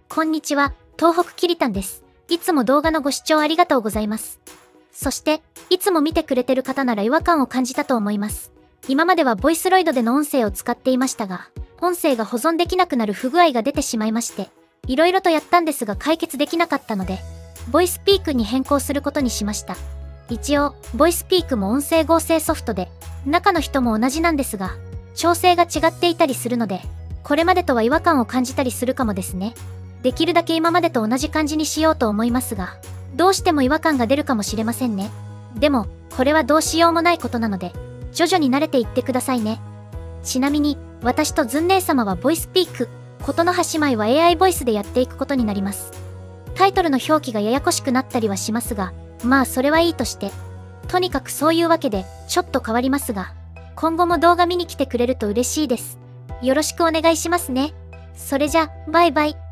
こんにちは、東北きりたんです。いつも動画のご視聴ありがとうございます。そして、いつも見てくれてる方なら違和感を感じたと思います。今まではボイスロイドでの音声を使っていましたが、音声が保存できなくなる不具合が出てしまいまして、いろいろとやったんですが解決できなかったので、ボイスピークに変更することにしました。一応、ボイスピークも音声合成ソフトで、中の人も同じなんですが、調整が違っていたりするので、これまでとは違和感を感じたりするかもですね。できるだけ今までと同じ感じにしようと思いますが、どうしても違和感が出るかもしれませんね。でも、これはどうしようもないことなので、徐々に慣れていってくださいね。ちなみに、私とズン姉様はボイスピーク、ことの葉姉妹は AI ボイスでやっていくことになります。タイトルの表記がややこしくなったりはしますが、まあそれはいいとして。とにかくそういうわけで、ちょっと変わりますが、今後も動画見に来てくれると嬉しいです。よろしくお願いしますね。それじゃ、バイバイ。